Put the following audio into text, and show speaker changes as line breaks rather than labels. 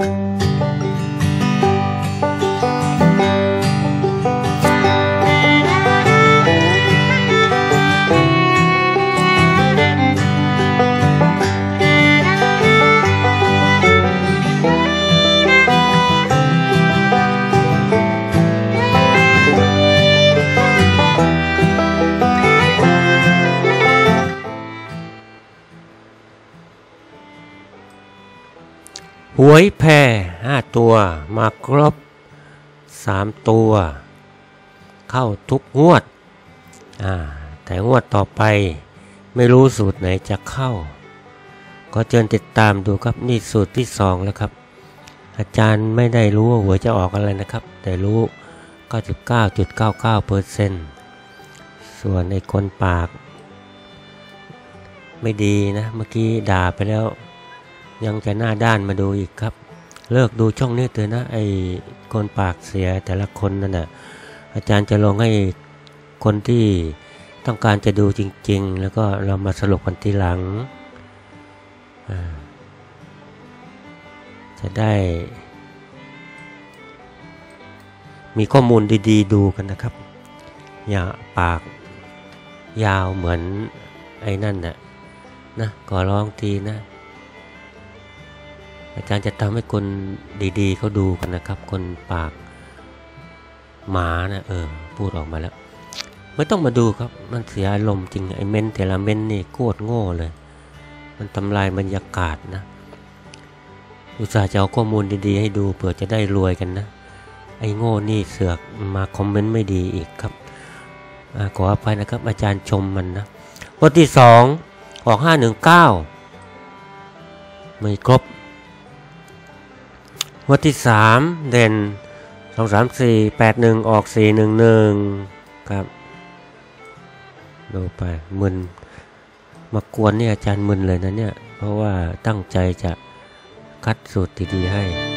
หวยแพร่5ตัวมาครบ3ตัวเข้าทุกงวดแต่งวดต่อไปไม่รู้สูตรไหนจะเข้าก็เชิญติดตามดูครับนี่สูตรที่2แล้วครับอาจารย์ไม่ได้รู้ว่าหวยจะออกอะไรนะครับแต่รู้ 99.99% ส่วนไอ้คนปากไม่ดีนะเมื่อกี้ด่าไปแล้วยังจะหน้าด้านมาดูอีกครับเลิกดูช่องนี้เถอะนะไอ้คนปากเสียแต่ละคนนั่นน่ะอาจารย์จะลงให้คนที่ต้องการจะดูจริงๆแล้วก็เรามาสรุปกันทีหลังจะได้มีข้อมูลดีๆดูกันนะครับอย่าปากยาวเหมือนไอ้นั่นน่ะนะขอร้องทีนะอาจารย์จะทำให้คนดีๆเขาดูกันนะครับคนปากหมานะพูดออกมาแล้วไม่ต้องมาดูครับมันเสียอารมณ์จริงไอ้เม้นแต่ละเม้นนี่โคตรโง่เลยมันทำลายบรรยากาศนะอุตส่าห์จะเอาข้อมูลดีๆให้ดูเผื่อจะได้รวยกันนะไอ้โง่นี่เสือกมาคอมเมนต์ไม่ดีอีกครับขออภัยนะครับอาจารย์ชมมันนะวันที่2ออก519ไม่ครบวันที่3เด่น2 3 4 8 1ออก411ครับดูไปมึนมากวนนี่อาจารย์มึนเลยนะเนี่ยเพราะว่าตั้งใจจะคัดสูตรดีๆให้